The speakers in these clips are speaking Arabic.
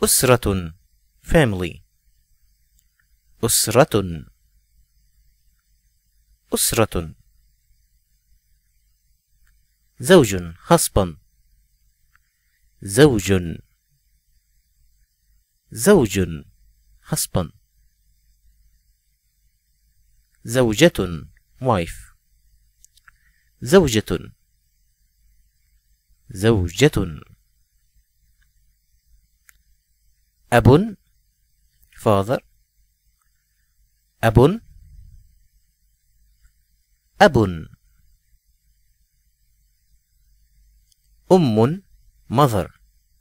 أسرة family. أسرة أسرة. زوج husband. زوج زوج husband. زوجة wife. زوجة زوجة. أب father. أب أب. أم mother.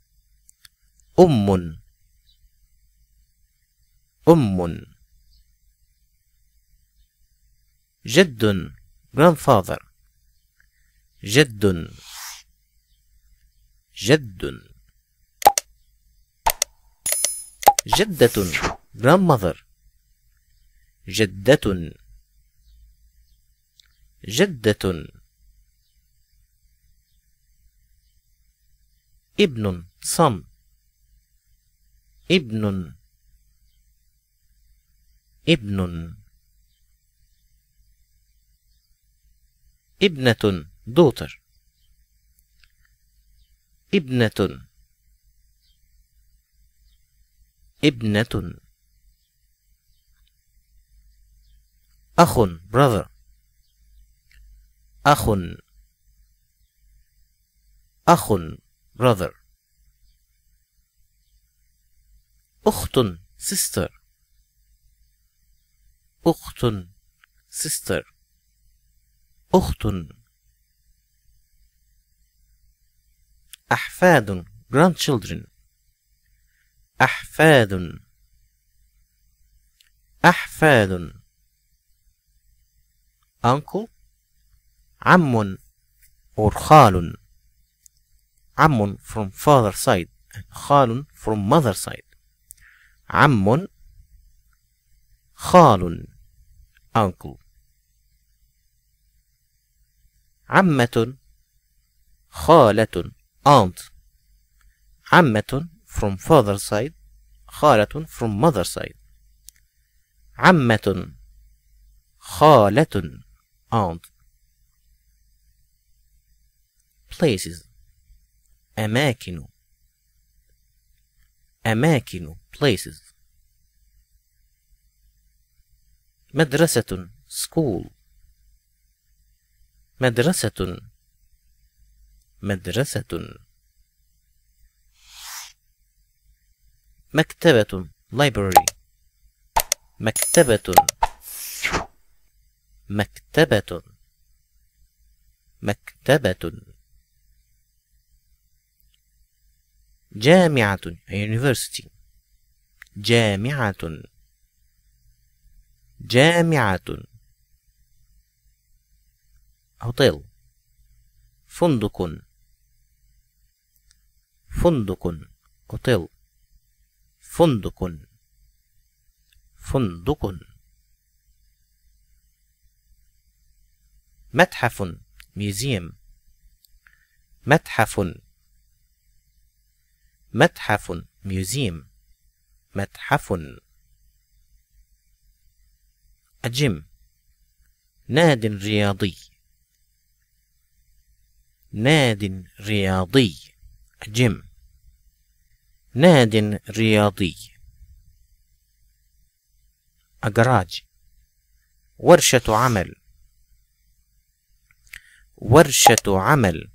أم أم. جد grandfather. جد جد. جدة grandmother. جدة جدة. ابن son. ابن ابن. ابنة daughter. ابنة ابنة. أخ brother. أخ أخ brother. أخت sister. أخت sister. أخت. أحفاد grandchildren. أحفاد أحفاد. uncle عم or خال. عم from father side and خال from mother side. عم خال uncle. عمة خالة aunt. عمة from father side. خالة from mother side. عمة خالة aunt. places أماكن أماكن places. مدرسة school. مدرسة مدرسة. مكتبة library. مكتبة مكتبة مكتبة. جامعة university. جامعة جامعة. hotel. فندق فندق. hotel. فندق فندق. متحف museum. متحف متحف museum. متحف. الجيم ناد رياضي. ناد رياضي. جيم ناد رياضي. أجراج ورشة عمل. ورشة عمل.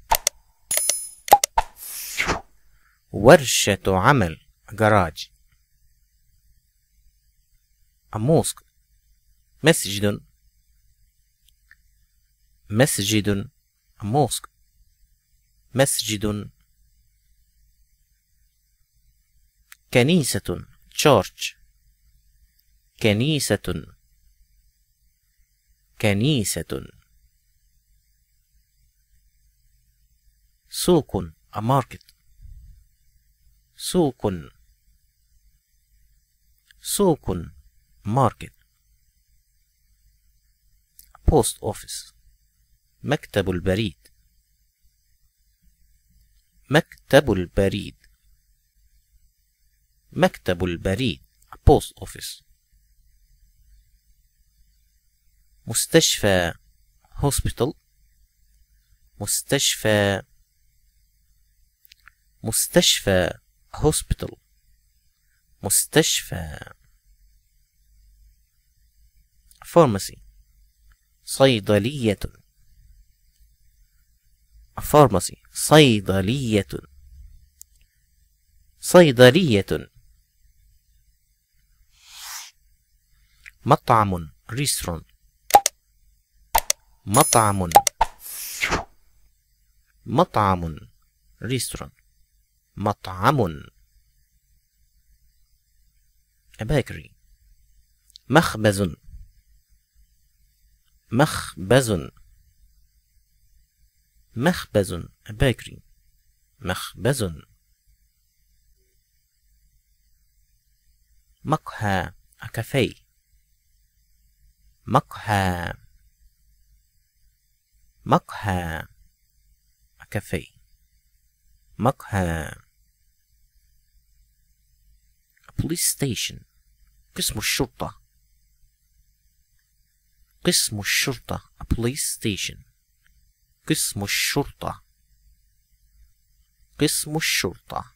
ورشة عمل جراج. mosque مسجد. مسجد mosque. مسجد. كنيسة church. كنيسة كنيسة. سوق a market. سوق سوق market. post office مكتب البريد. مكتب البريد. مكتب البريد post office. مستشفى hospital. مستشفى hospital. مستشفى. pharmacy صيدلية. pharmacy صيدلية. صيدلية. مطعم restaurant. مطعم restaurant. مطعم. a bakery. مخبز. a bakery. مخبز. مقهى a cafe. مقهى a cafe. مقهى. a police station قسم الشرطة. a police station. قسم الشرطة.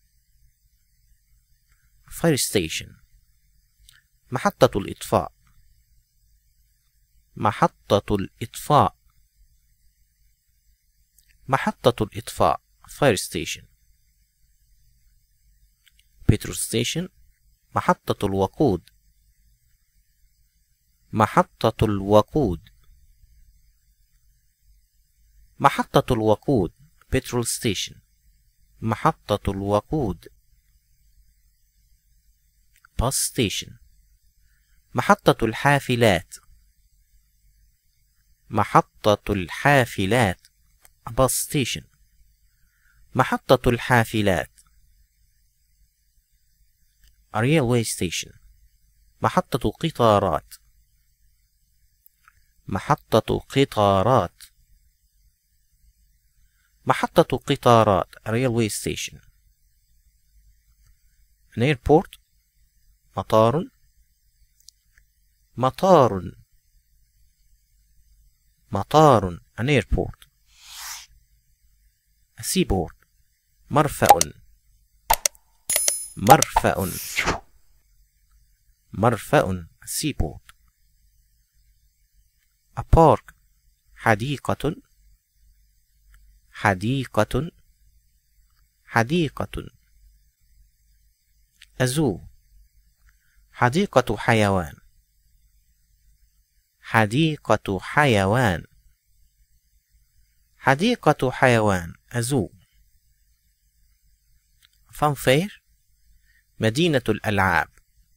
fire station محطة الإطفاء. fire station. petrol station محطة الوقود. petrol station. محطة الوقود. bus station محطة الحافلات. bus station. محطة الحافلات. a railway station محطة قطارات. a railway station. an airport مطار. an airport. a seaport مرفأ. a seaport. a park حديقة. a zoo حديقة حيوان. a zoo. funfair مدينة الألعاب.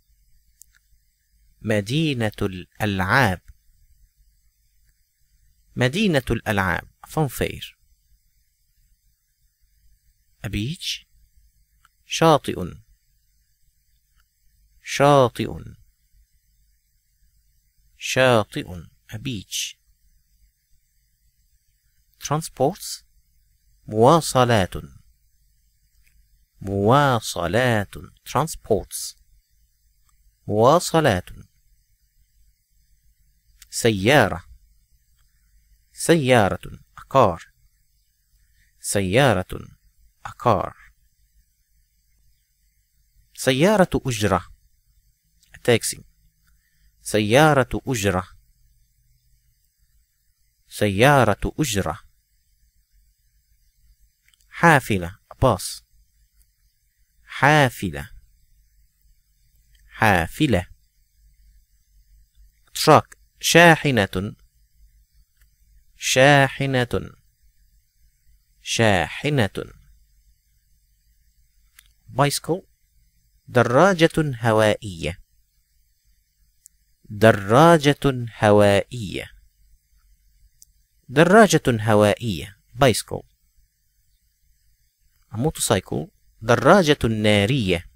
funfair. a beach شاطئ. a beach. transports مواصلات. transports. مواصلات. سيارة. a car. a car. سيارة أجرة a taxi. سيارة أجرة. حافلة a bus. حافلة. truck شاحنة. bicycle دراجة هوائية. bicycle. a motorcycle دراجة نارية.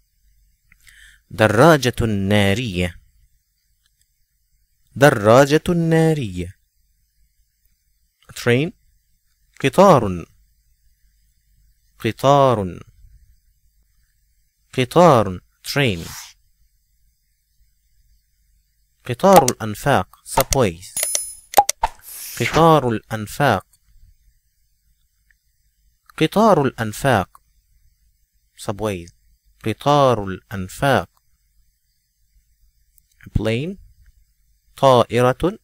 train قطار. قطار train. قطار الأنفاق subways. قطار الأنفاق. قطار الأنفاق subways. قطار الأنفاق. plane. طائرة.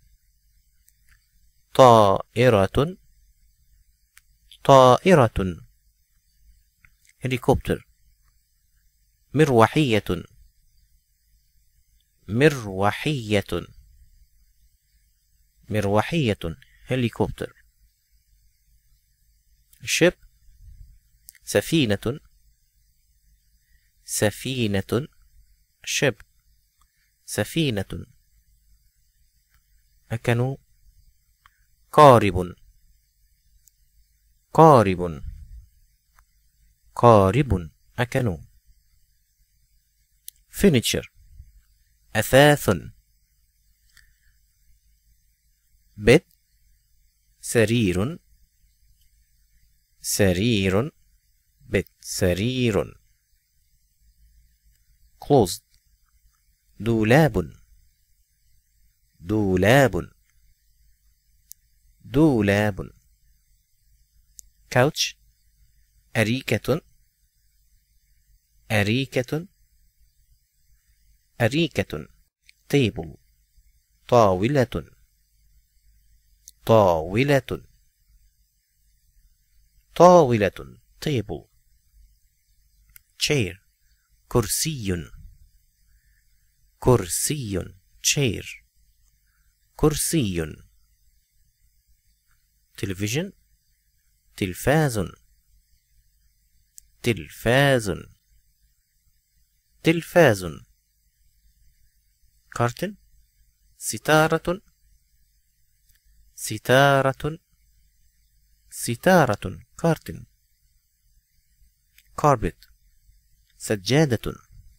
طائرة. طائرة. helicopter. مروحية. مروحية. مروحية helicopter. ship. سفينة. سفينة. ship. سفينة. أكنو. قارب. قارب. قارب. أكنو. furniture. أثاث. bed. سرير. سرير. bed. سرير. closed. دولاب. دولاب. دولاب. couch. أريكة. أريكة. أريكة. table. طاولة. طاولة. طاولة table. chair. كرسي. كرسي chair. كرسي. television. تلفاز. تلفاز. تلفاز. curtain. ستارة. ستارة. ستارة curtain. carpet. سجادة.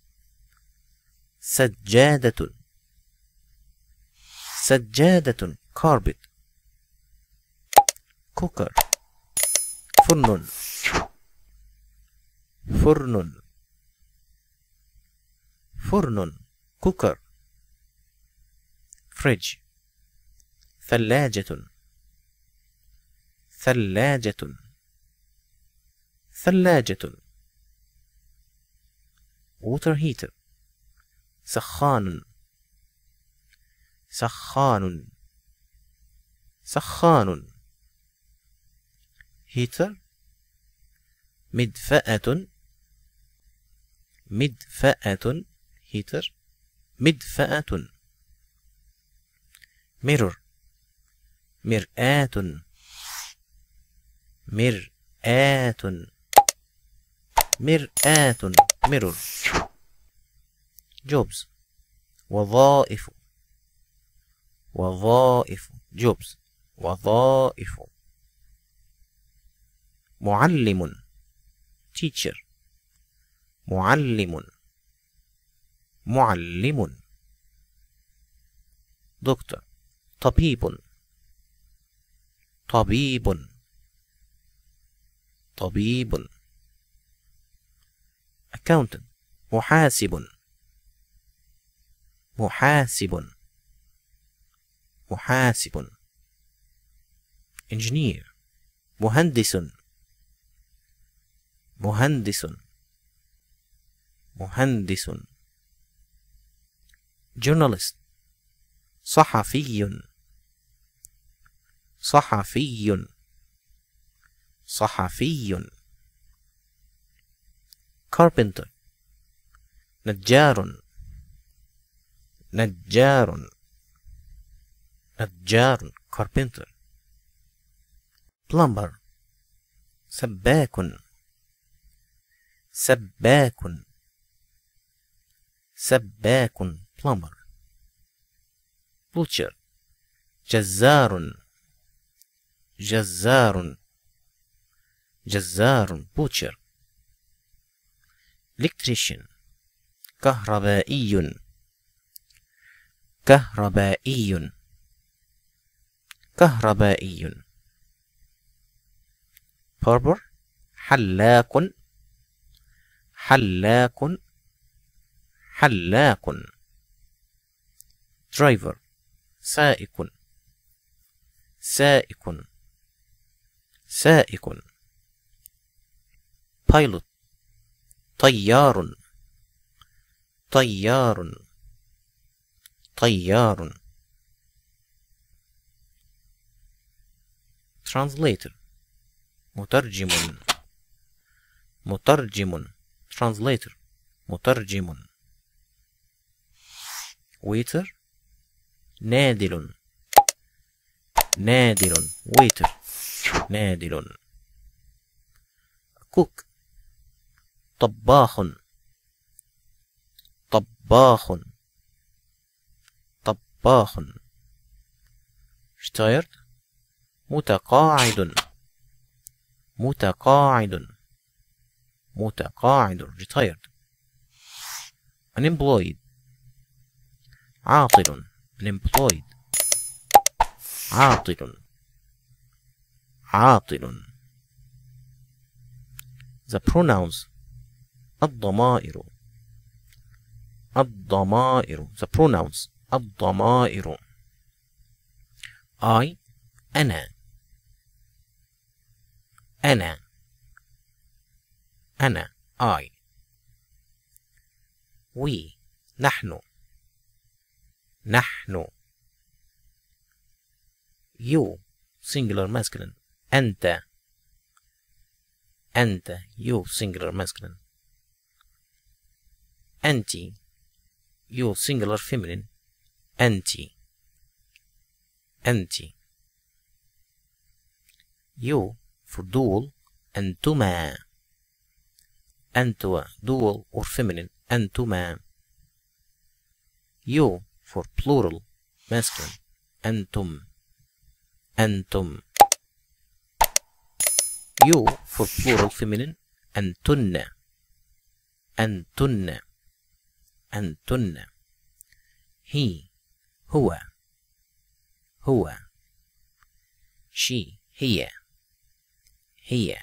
سجادة. سجادة carpet. cooker. فرن. فرن. فرن cooker. fridge. ثلاجة. ثلاجة. ثلاجة. water heater. سخان. سخان. سخان. heater. مدفأة. مدفأة heater. مدفأة. mirror. مرآة. مرآة. مرآة mirror. jobs. وظائف. وظائف jobs. وظائف. معلم. teacher. معلم. معلم. دكتور. طبيب. طبيب. طبيب. accountant. محاسب. محاسب. محاسب. engineer. مهندس. مهندس. مهندس. journalist. صحفي. صحفي. صحفي. carpenter. نجار. نجار. نجار carpenter. plumber. سباك. سباك. سباك plumber. butcher. جزار. جزار. جزار butcher. electrician. كهربائي. كهربائي. كهربائي. barber. حلاق. حلاق حلاق. driver سائق سائق سائق. pilot طيار طيار طيار. translator مترجم مترجم. translator مترجم. waiter نادل نادل. waiter نادل. cook طباخ طباخ طباخ. retired متقاعد متقاعد متقاعد. retired. unemployed عاطل unemployed عاطل عاطل. the pronouns الضمائر الضمائر. the pronouns الضمائر. I أنا أنا أنا I. we نحن نحن. you singular masculine أنت أنت. you singular masculine. أنت you singular feminine أنت أنت. you for dual أنتما أنتوا dual or feminine أنتما. you for plural masculine أنتم أنتم. you for plural feminine أنتن أنتن أنتن. he هو هو. she هي هي.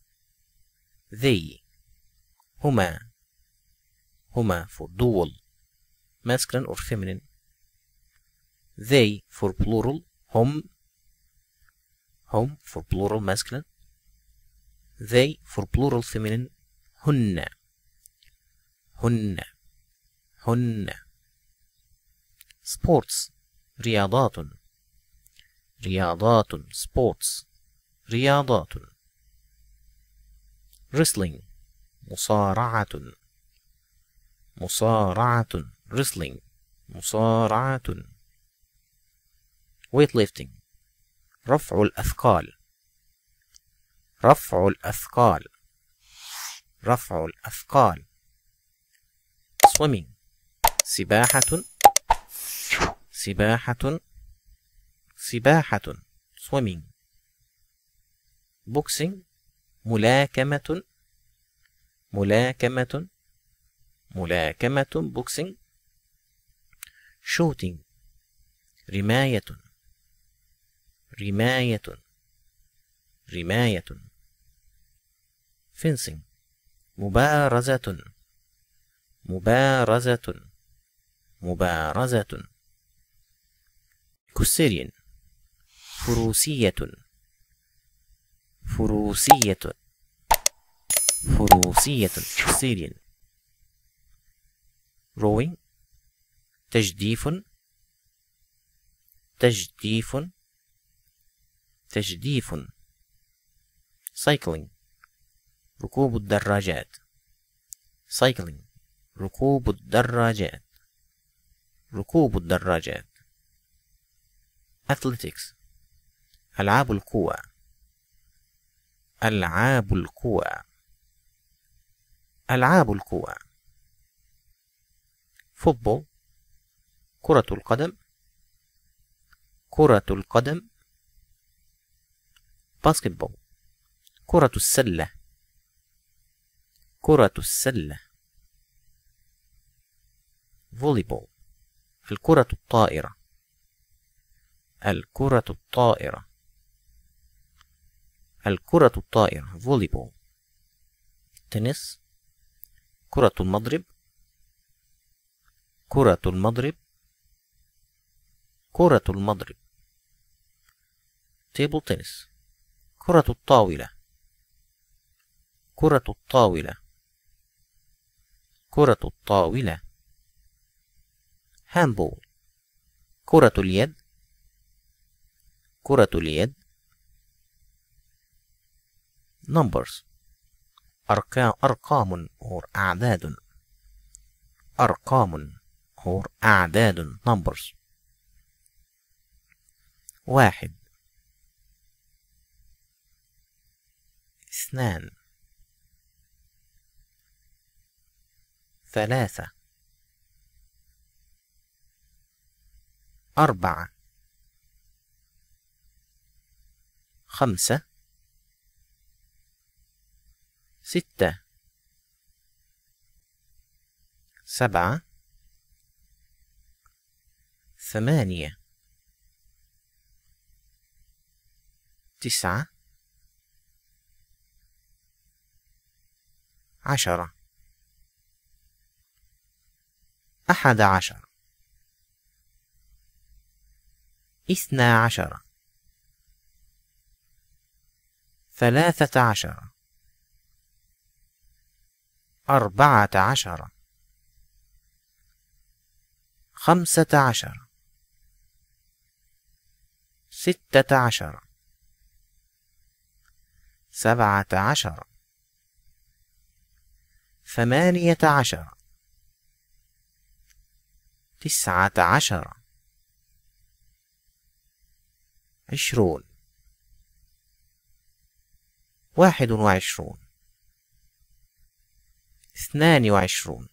they هما هما for dual masculine or feminine. they for plural هم هم for plural masculine. they for plural feminine هن هن هن. sports رياضات رياضات. sports رياضات. wrestling مصارعة مصارعة. wrestling مصارعة. weightlifting رفع الأثقال رفع الأثقال رفع الأثقال. swimming سباحة سباحة سباحة. swimming. boxing ملاكمة ملاكمة ملاكمة. boxing. shooting رماية رماية رماية. fencing مبارزة مبارزة مبارزة. equestrian فروسية فروسية فروسية. equestrian. rowing تجديف تجديف تجديف. cycling ركوب الدراجات cycling ركوب الدراجات ركوب الدراجات. athletics ألعاب القوى ألعاب القوى ألعاب القوى. football كرة القدم كرة القدم. basketball كرة السلة كرة السلة. volleyball الكرة الطائرة الكرة الطائرة الكرة الطائرة. volleyball. تنس كرة المضرب كرة المضرب كرة المضرب table tennis كرة الطاولة كرة الطاولة كرة الطاولة handball كرة اليد كرة اليد numbers أرقام or أعداد أرقام or أعداد numbers 1 2 3 4 5 6 7 8 9 10 11 12 13 14 15 16 17 18 19 20 21 22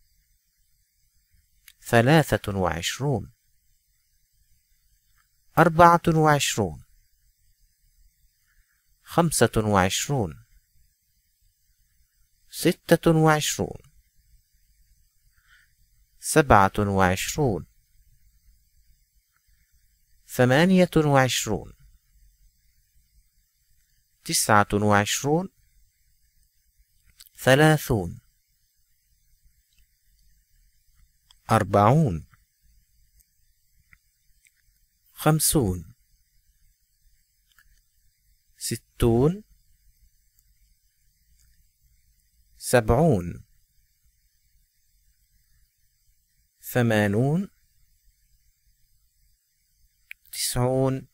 23 24 25 26 27 28 29 30 40 50 60 70 80 90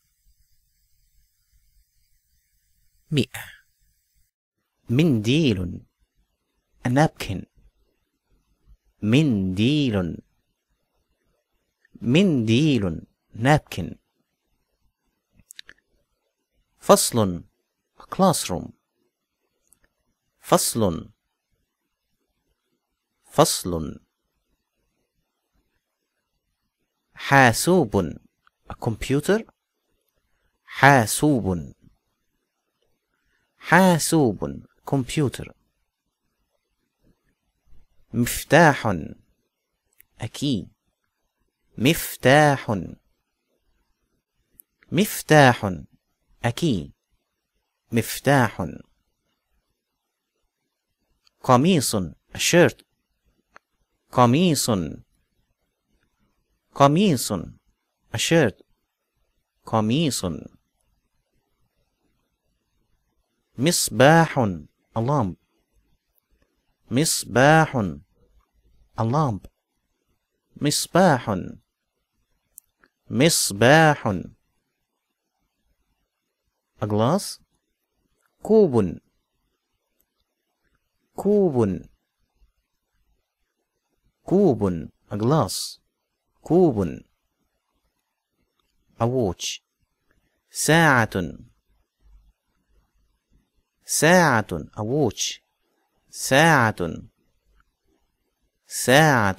100 منديل a napkin منديل منديل napkin فصل a classroom فصل فصل حاسوب a computer حاسوب حاسوب computer مفتاح a key مفتاح مفتاح a key مفتاح قميص a shirt قميص قميص a shirt قميص مصباح a lamp مصباح a lamp مصباح مصباح a glass كوب كوب كوب a glass كوب a watch ساعة ساعة a watch ساعة ساعة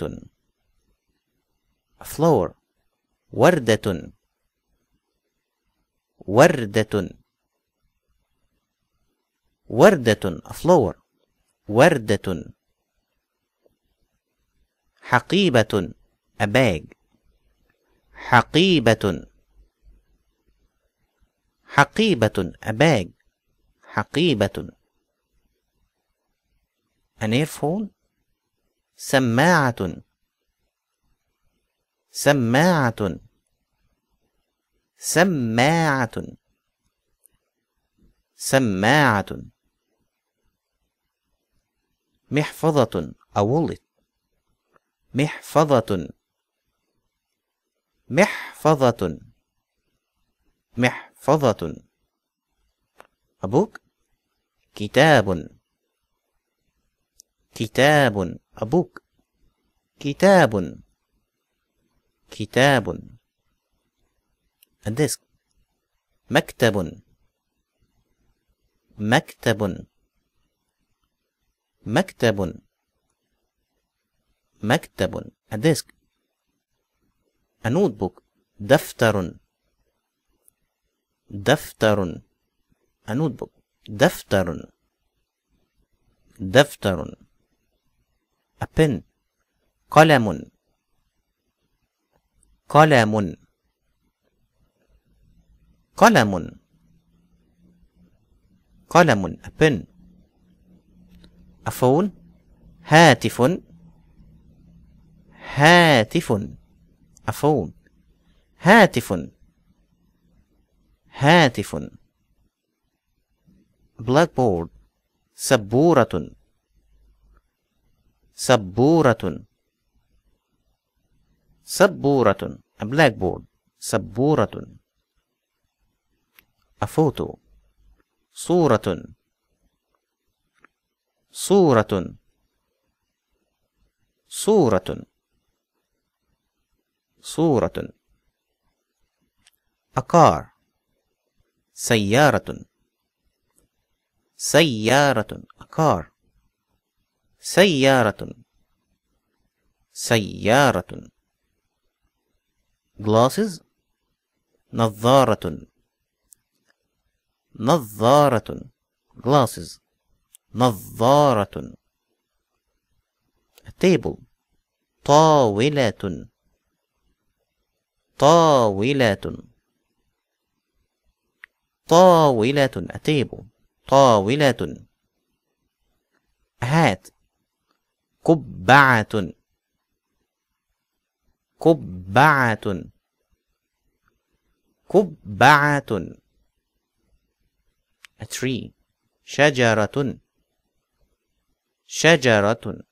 a flower وردة وردة وردة a flower وردة حقيبة a bag حقيبة حقيبة a bag حقيبة an earphone سماعة سماعة سماعة سماعة محفظة a wallet محفظة محفظة محفظة a book كتاب كتاب a book كتاب كتاب a desk مكتب مكتب مكتب مكتب a desk a notebook دفتر دفتر a notebook دفتر دفتر a pen قلم قلم قلم قلم a pen a phone هاتف هاتف a phone هاتف هاتف blackboard سبورة سبورة سبورة a blackboard سبورة a photo صورة صورة صورة صورة a car سيارة سيارة a car سيارة سيارة glasses نظارة نظارة glasses نظارة a table طاولة طاولة طاولة a table طاولة a hat قبعة قبعة قبعة a tree شجرة شجرة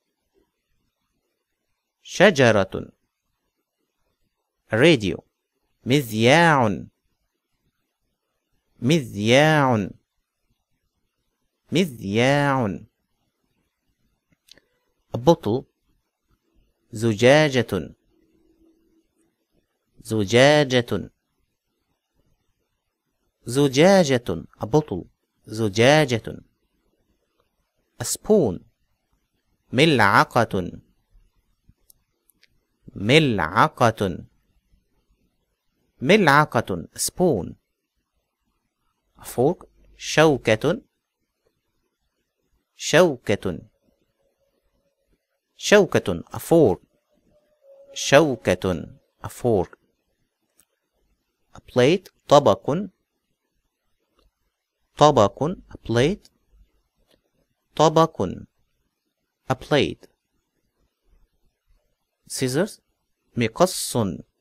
شجرة a radio مذياع مذياع مذياع a bottle زجاجة زجاجة زجاجة a bottle زجاجة a spoon ملعقة ملعقة ملعقة a spoon a fork شوكة شوكة شوكة a fork شوكة a fork a plate طبق طبق a plate طبق a plate scissors مقص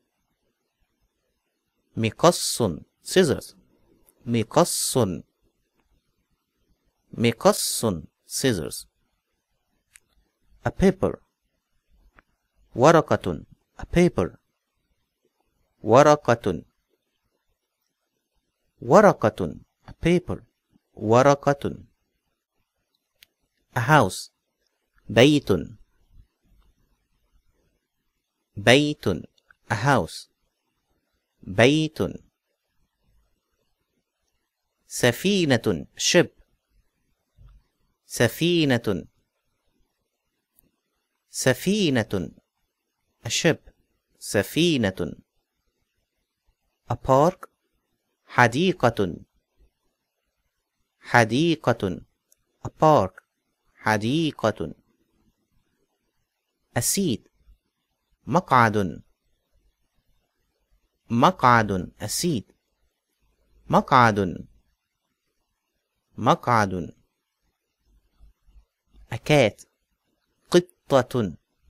مقص scissors مقص مقص scissors a paper ورقة a paper ورقة ورقة a paper ورقة a house بيت بيت a house بيت سفينة ship سفينة سفينة a ship سفينة a park حديقة حديقة a park حديقة a seat مقعد مقعد a seat مقعد مقعد a cat قطة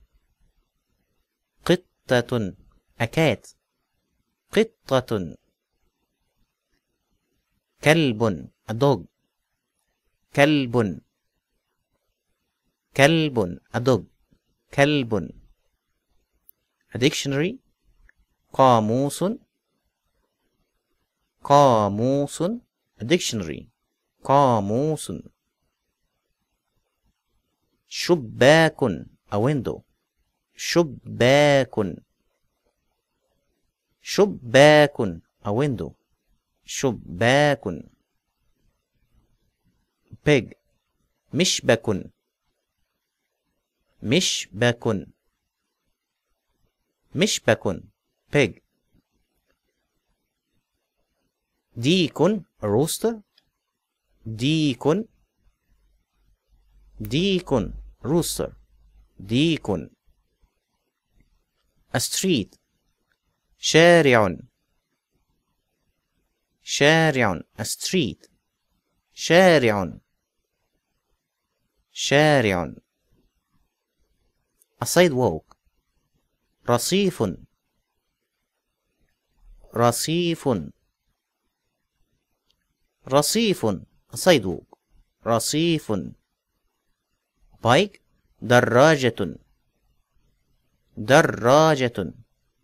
قطة a cat قطة كلب a dog كلب كلب a dog كلب a dictionary قاموس قاموس a dictionary قاموس شباك a window شباك شباك a window شباك pig مشبك مشبك مشبك pig ديك rooster ديك ديك rooster ديك a street شارع شارع a street شارع شارع a sidewalk رصيف رصيف رصيف a sidewalk رصيف bike دراجة دراجة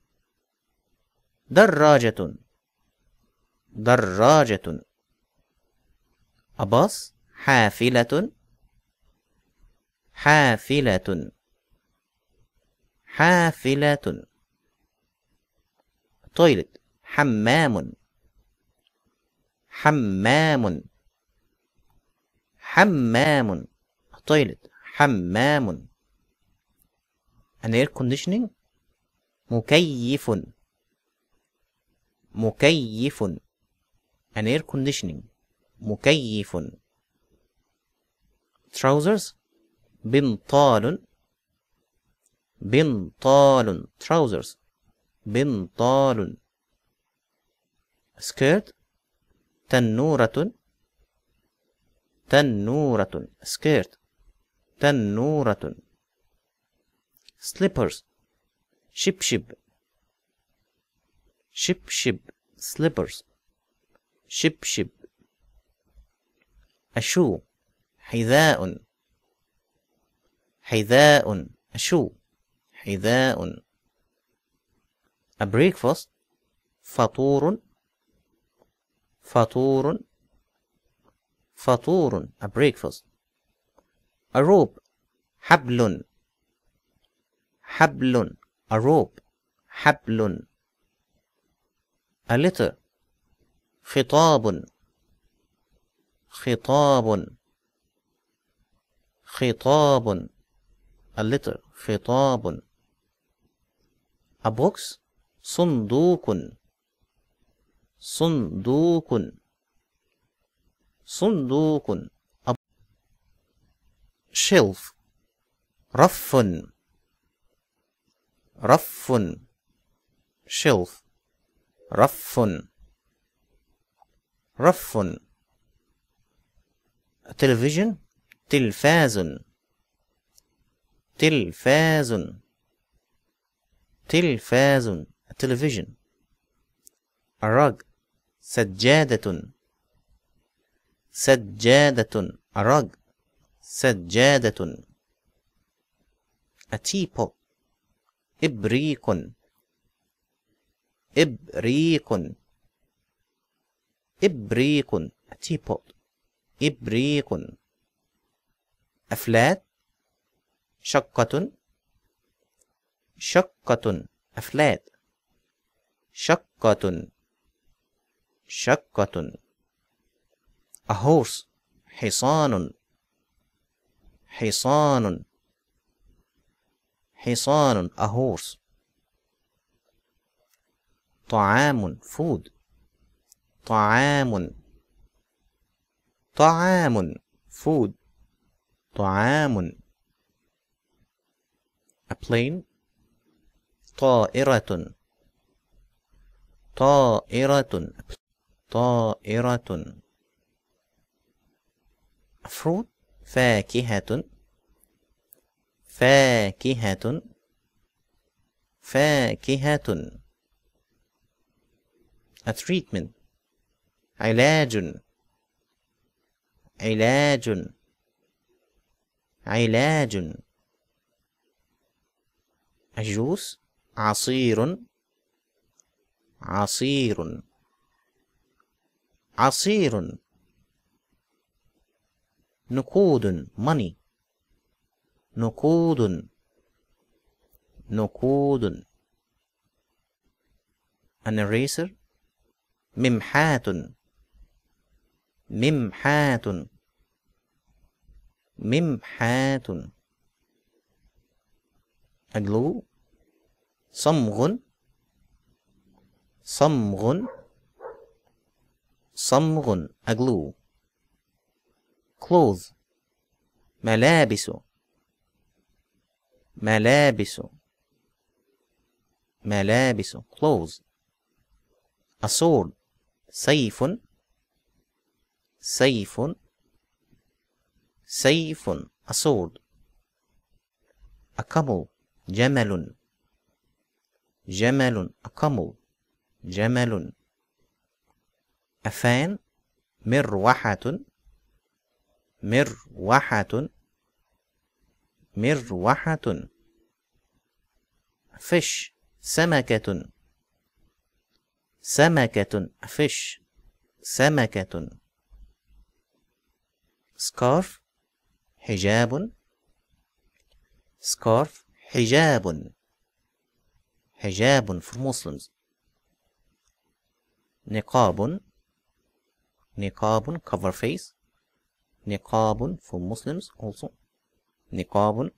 دراجة دراجة a bus حافلة حافلة حافلة toilet حمام حمام حمام toilet حمام an air conditioning مكيف مكيف an air conditioning مكيف trousers بنطال بنطال trousers بنطال skirt تنورة تنورة skirt تنورة slippers شبشب شبشب slippers شبشب a shoe حذاء حذاء a shoe حذاء a breakfast فطور فطور فطور a breakfast a rope حبل حبل a rope حبل a letter خطاب خطاب خطاب a letter خطاب a box صندوق صندوق صندوق a shelf رف رف shelf رف رف television تلفاز تلفاز تلفاز television a rug سجادة سجادة a rug سجادة a teapot إبريق إبريق إبريق a teapot إبريق a flat شقة شقة a flat شقة شقة a horse حصان حصان حصان a horse طعام food طعام طعام food طعام a plane طائرة طائرة طائرة a fruit فاكهة فاكهة فاكهة. A treatment. علاج. علاج. علاج. A juice. عصير. عصير. عصير. نقود money. نقود. نقود. An eraser. ممحات. ممحات. ممحات. A glue. صمغ. صمغ. صمغ. A glue. clothes. ملابس. ملابس. ملابس. clothes. A sword. سيف. سيف. سيف. A sword. A camel. جمل. جمل. A camel. جمل. A fan. مروحة. مروحة. مروحة. fish. سمكة. سمكة. fish. سمكة. scarf. حجاب. scarf. حجاب. حجاب for Muslims. نقاب. نقاب cover face. نقاب for Muslims also. نقاب.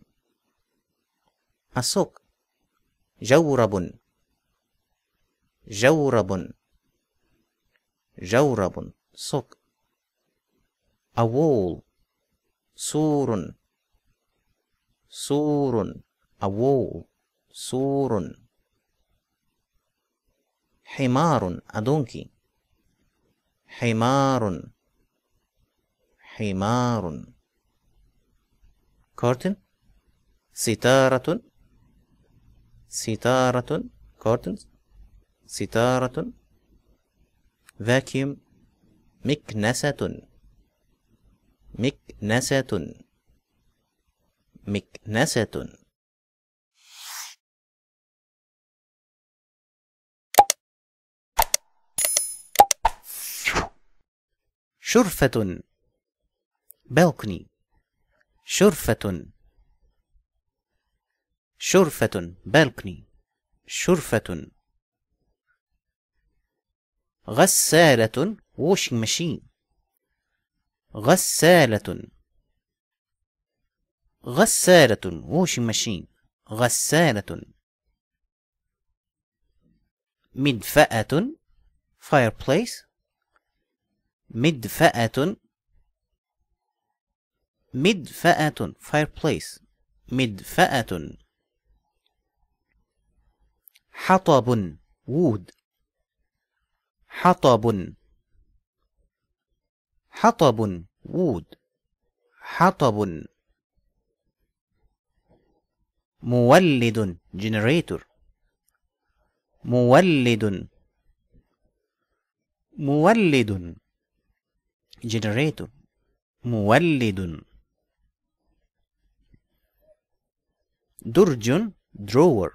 A sock. جورب. جورب. جورب. sock. A wall. سور. سور. A wall. سور. حمار. A donkey. حمار. حمار. curtain. ستارة. ستارة. curtains. ستارة. vacuum. مكنسة. مكنسة. مكنسة. شرفة. balcony. شرفة. شرفة. balcony. شرفة. غسالة. washing machine. غسالة. غسالة. washing machine. غسالة. مدفأة. fireplace. مدفأة. مدفأة. fireplace. مدفأة. حطب. wood. حطب. حطب. wood. حطب. مولد. generator. مولد. مولد. generator. مولد. درج. drawer.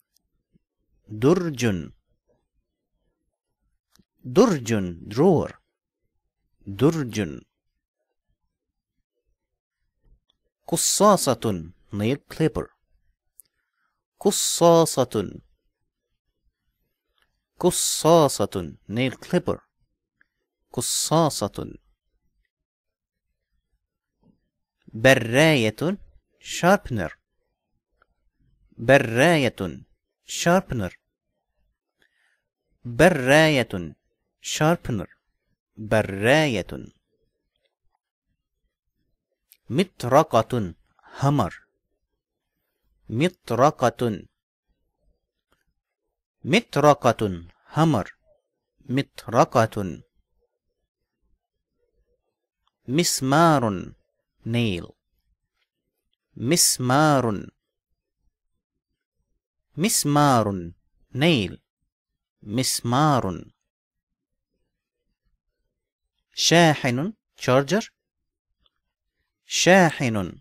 درج. درج. drawer. درج. قصاصة. nail clipper. قصاصة. قصاصة. nail clipper. قصاصة. براية. sharpener. براية. sharpener. براية. sharpener. براية. مطرقة. hammer. مطرقة. مطرقة. hammer. مطرقة. مسمار. nail. مسمار. مسمار nail مسمار شاحن charger شاحن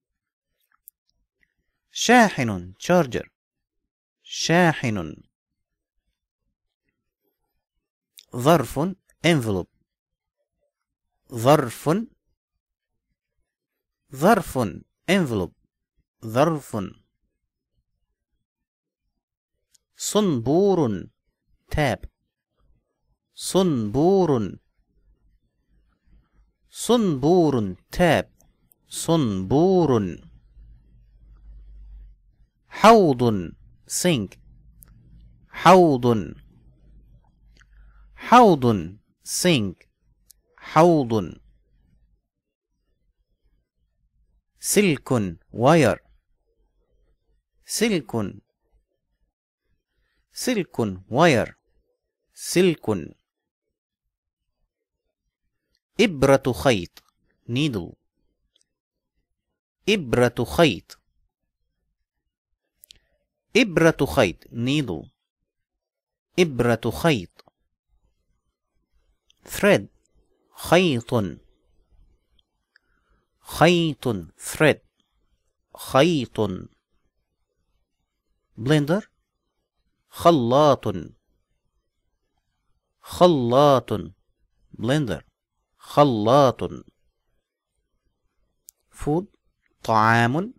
شاحن charger شاحن ظرف envelope ظرف ظرف envelope ظرف صنبور تاب صنبور صنبور تاب صنبور حوض sink حوض حوض sink حوض سلك wire سلك سلك wire سلك إبرة خيط needle إبرة خيط إبرة خيط needle إبرة خيط thread خيط خيط thread خيط blender خلاط خلاط blender خلاط food طعام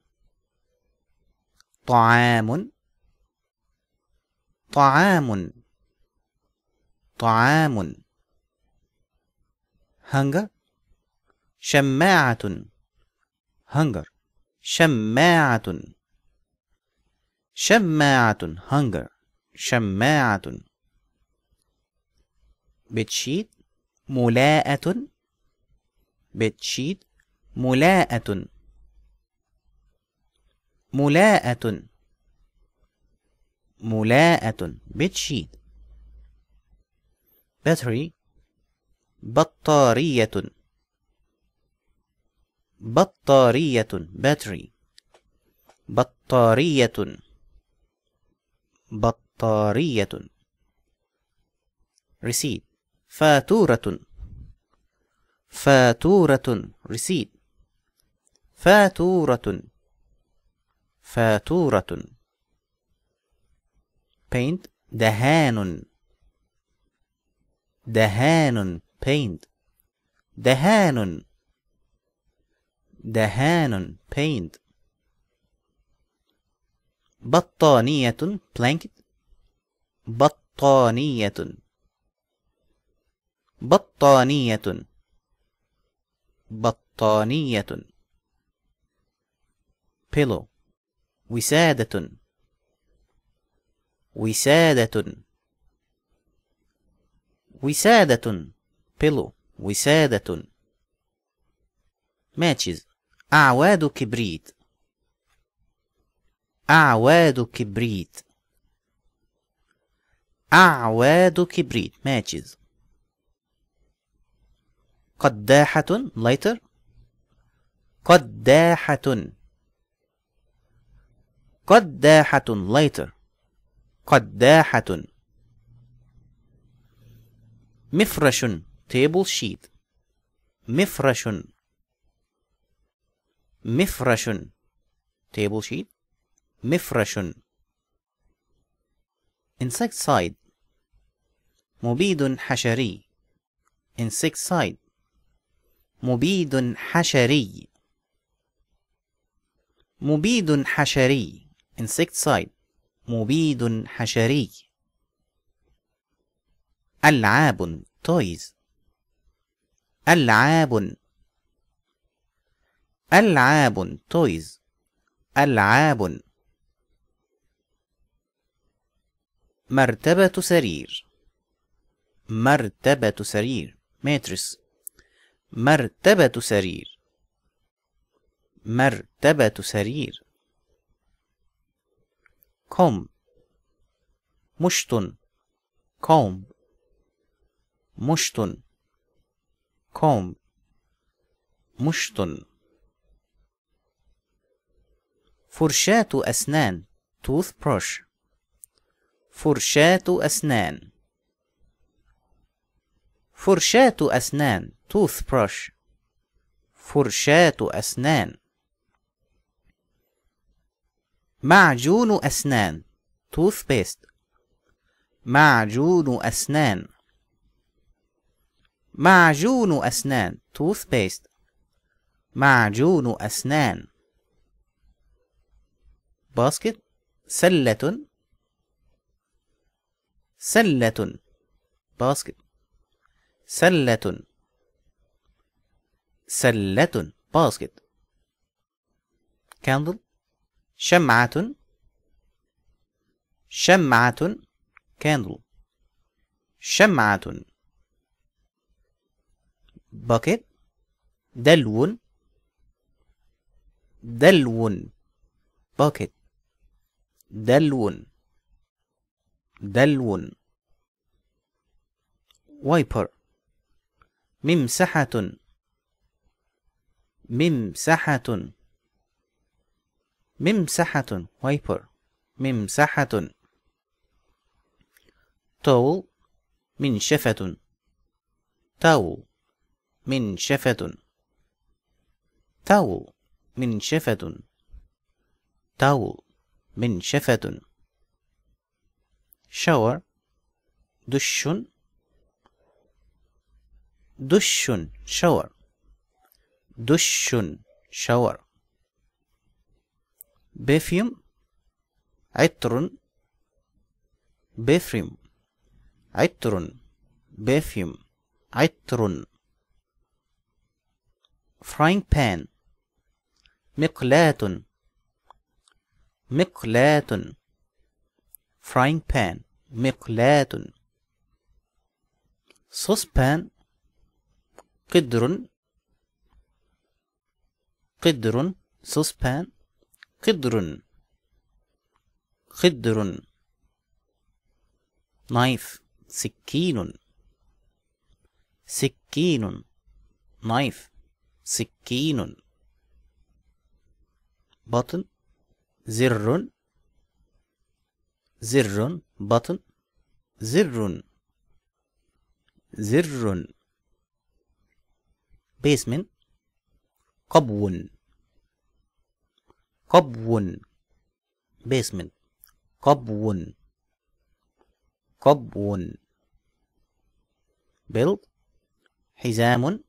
طعام طعام طعام hunger شماعة hunger شماعة شماعة hunger شماعة bedsheet ملاءة bedsheet ملاءة ملاءة ملاءة bedsheet battery بطارية بطارية battery بطارية بطارية receipt فاتورة فاتورة receipt فاتورة فاتورة paint دهان دهان paint دهان دهان paint بطانية blanket بطانية بطانية بطانية pillow وسادة وسادة وسادة pillow وسادة matches أعواد كبريت أعواد كبريت أعواد كبريت matches قداحة lighter قداحة قداحة lighter قداحة مفرش table sheet مفرش مفرش table sheet مفرش insecticide مبيد حشري insecticide مبيد حشري مبيد حشري insecticide مبيد حشري ألعاب toys ألعاب ألعاب toys ألعاب مرتبة سرير مرتبة سرير mattress مرتبة سرير مرتبة سرير comb مشط comb مشط comb مشط فرشاة أسنان toothbrush فرشاة أسنان. فرشاة أسنان toothbrush. فرشاة أسنان. معجون أسنان toothpaste. معجون أسنان. معجون أسنان toothpaste. معجون أسنان. basket سلة. سلة basket. سلة. سلة basket. candle شمعة. شمعة candle. شمعة. bucket دلو. دلو bucket. دلو. دلو. wiper ممسحة. ممسحة. ممسحة wiper. ممسحة. towel منشفة. towel منشفة. towel منشفة. towel منشفة. shower دش. دش shower. دش shower. perfume عطر. perfume عطر. perfume عطر. frying pan مقلاة. مقلاة. frying pan مقلاة. saucepan قدر. قدر saucepan. قدر. قدر. knife سكين. سكين knife. سكين. button زر. زر button. زر. زر. basement قبو. قبو basement. قبو. قبو. belt حزام.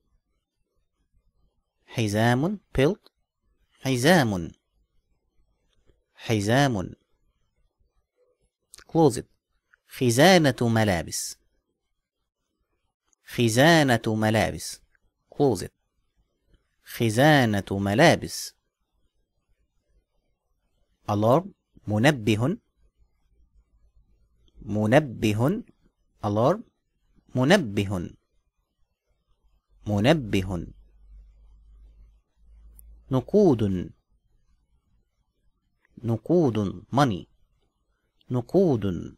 حزام belt. حزام. حزام. closet خزانة ملابس. خزانة ملابس closet. خزانة ملابس. alarm منبه. منبه alarm. منبه. منبه. نقود. نقود money. نقود.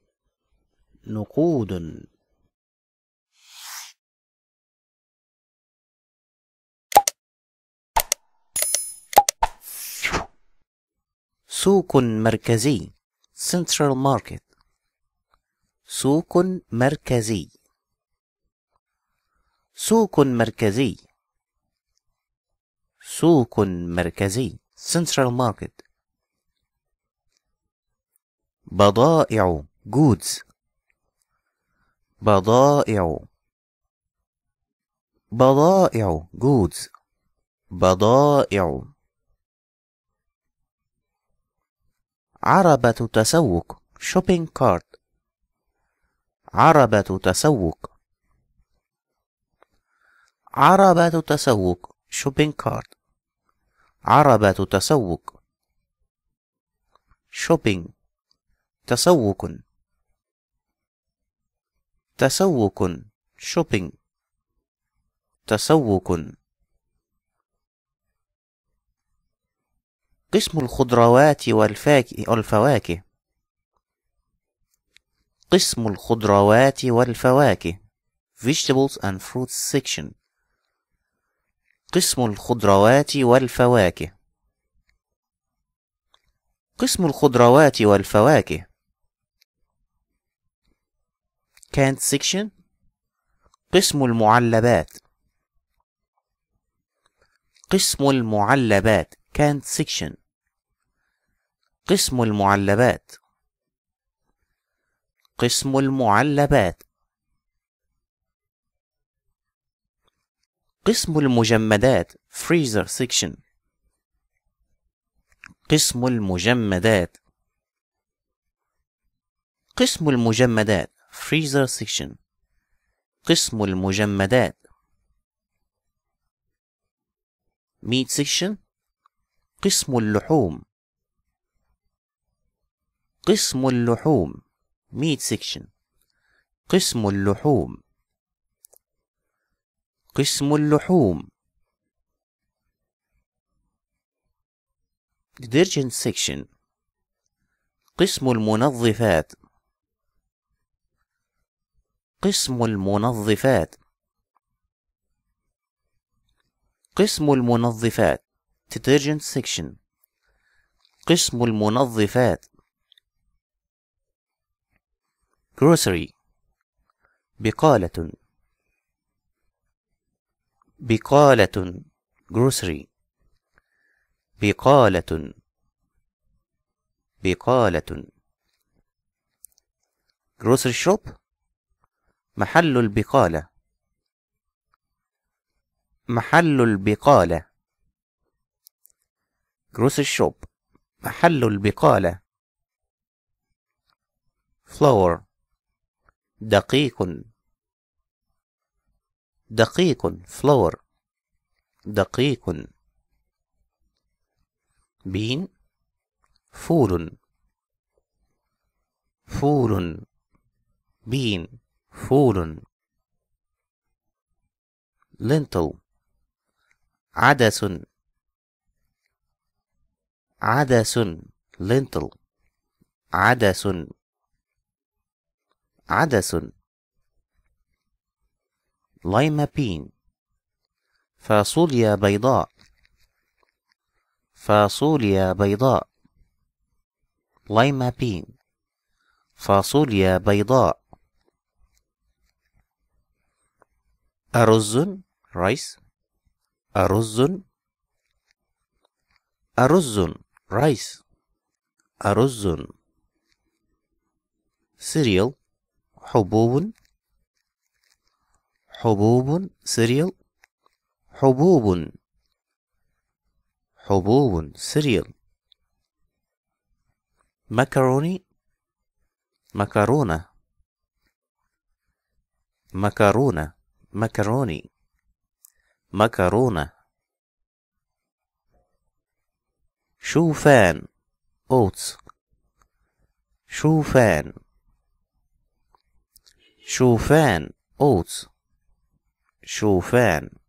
نقود. سوق مركزي central market. سوق مركزي. سوق مركزي. سوق مركزي central market. بضائع goods. بضائع. بضائع goods. بضائع. عربة تسوق shopping cart. عربة تسوق. عربة تسوق shopping cart. عربة تسوق. shopping تسوق. تسوق shopping. تسوق. قسم الخضروات والفواكه. قسم الخضروات والفواكه vegetables and fruits section. قسم الخضروات والفواكه. قسم الخضروات والفواكه. canned section. قسم المعلبات. قسم المعلبات canned section. قسم المعلبات. قسم المعلبات. قسم المجمدات freezer section. قسم المجمدات. قسم المجمدات freezer section. قسم المجمدات. meat section. قسم اللحوم. قسم اللحوم meat section. قسم اللحوم. قسم اللحوم. detergent section. قسم المنظفات. قسم المنظفات. قسم المنظفات detergent section. قسم المنظفات. grocery. بقالة. بقالة grocery. بقالة. بقالة. grocery shop. محل البقالة. محل البقالة. grocery shop. محل البقالة. flour. دقيق. دقيق flour. دقيق. bean. فول. فول. bean. فول. lentil. عدس. عدس lentil. عدس. عدس. lima bean. فاصوليا بيضاء. فاصوليا بيضاء. lima bean. فاصوليا بيضاء. أرز rice. أرز. أرز rice. أرز. cereal. حبوب. حبوب cereal. حبوب. حبوب cereal. macaroni. مكرونة. مكرونة macaroni. مكرونة. شوفان oats. شوفان. شوفان oats. شوفان.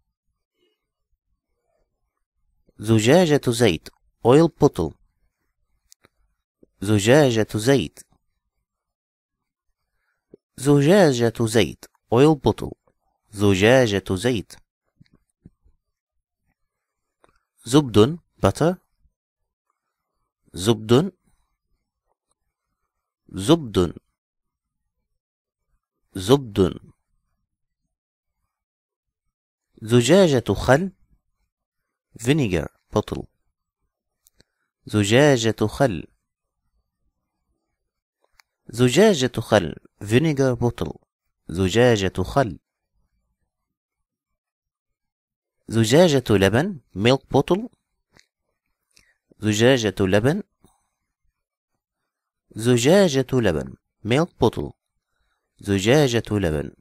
زجاجة زيت oil bottle. زجاجة زيت. زجاجة زيت oil bottle. زجاجة زيت. زبد butter. زبد. زبد. زبد. زجاجة خل vinegar bottle. زجاجة خل. زجاجة خل vinegar bottle. زجاجة خل. زجاجة لبن milk bottle. زجاجة لبن. زجاجة لبن milk bottle. زجاجة لبن.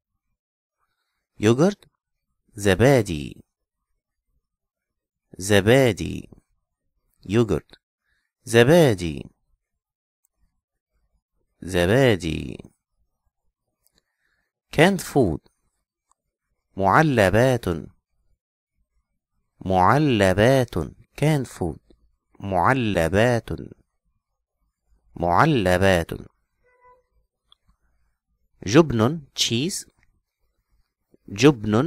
يوغرت. زبادي. زبادي. يوغرت. زبادي. زبادي. canned food. معلبات. معلبات canned food. معلبات. معلبات. جبن cheese. جبن.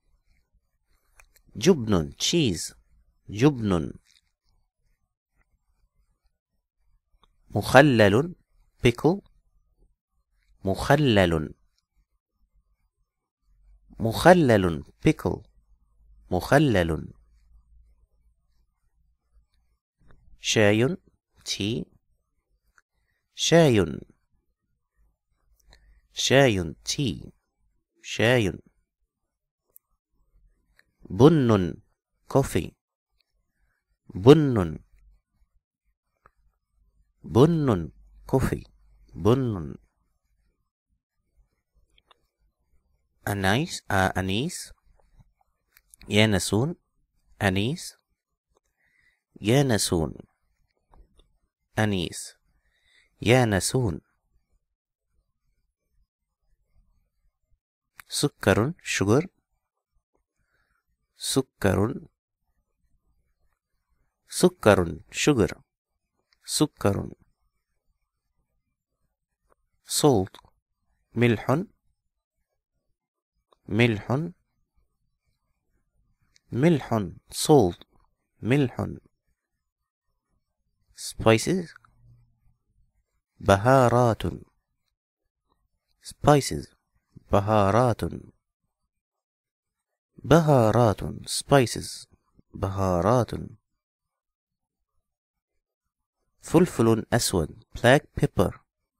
جبن cheese. جبن. مخلل pickle. مخلل. مخلل pickle مخلل. شاي tea شاي شاي tea شاي. بن coffee بن بن coffee بن. أنيس يانسون أنيس يانسون أنيس يانسون. سكر sugar سكر سكر sugar سكر. salt ملح ملح ملح salt ملح. spices بهارات spices بهارات بهارات spices بهارات. فلفل أسود black pepper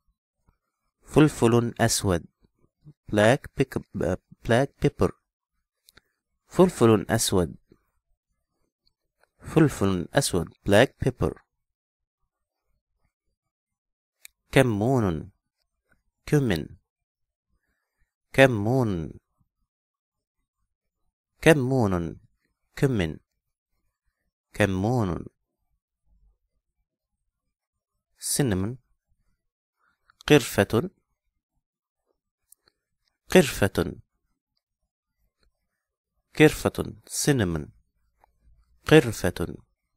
فلفل أسود black pepper فلفل أسود فلفل أسود black pepper. كمون كمن كمون كمون كمن كمون. cinnamon قرفة قرفة قرفة cinnamon قرفة.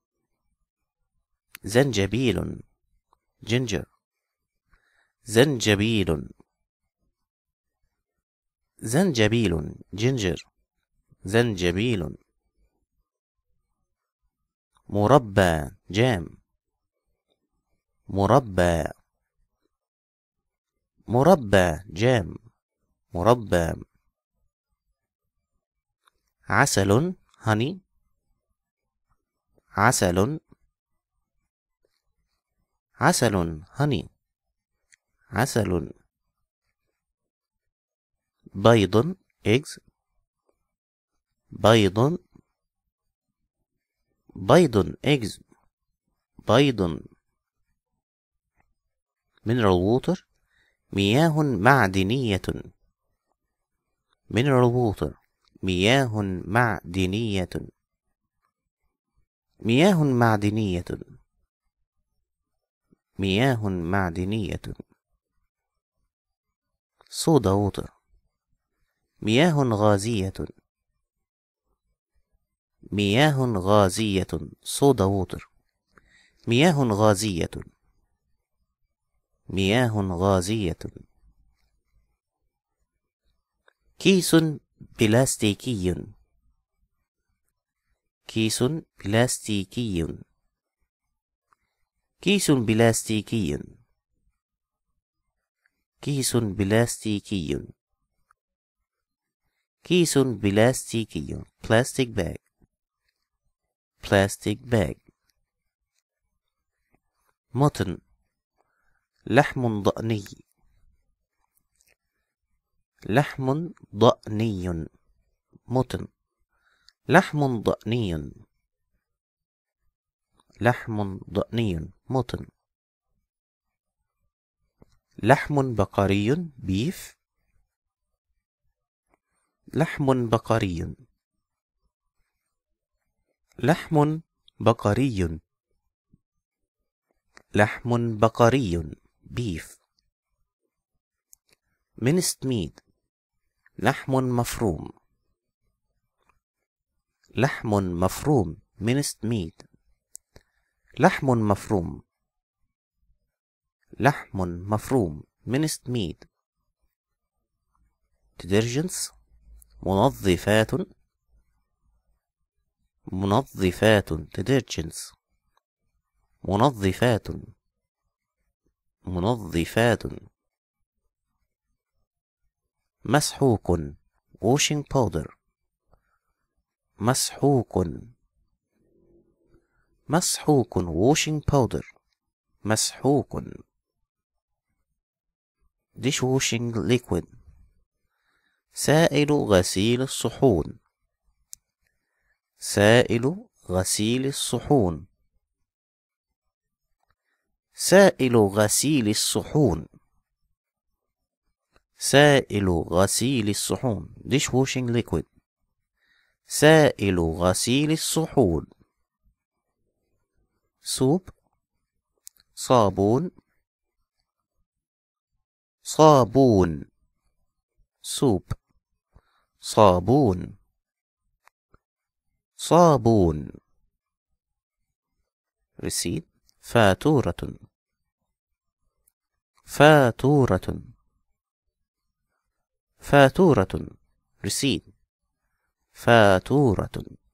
زنجبيل ginger زنجبيل زنجبيل ginger زنجبيل. مربى جام مربى مربى جام مربى. عسل honey عسل عسل honey عسل. بيض eggs بيض بيض eggs بيض. mineral water مياه معدنية mineral water مياه معدنية مياه معدنية مياه معدنية. soda water مياه غازية مياه غازية soda water مياه غازية مياه غازية. كيس بلاستيكي كيس بلاستيكي كيس بلاستيكي كيس بلاستيكي كيس بلاستيكي plastic bag plastic bag. متن لحم ضأني لحم ضأني متن لحم ضأني لحم ضأني متن. لحم بقري beef لحم بقري لحم بقري لحم بقري beef. minced meat لحم مفروم لحم مفروم minced meat لحم مفروم لحم مفروم minced meat. detergents منظفات منظفات detergents منظفات منظفات. مسحوق washing powder مسحوق مسحوق washing powder مسحوق dish washing liquid سائل غسيل الصحون سائل غسيل الصحون سائل غسيل الصحون سائل غسيل الصحون dish washing liquid سائل غسيل الصحون soup صابون صابون soup صابون صابون receipt فاتورة فاتورة فاتورة receipt فاتورة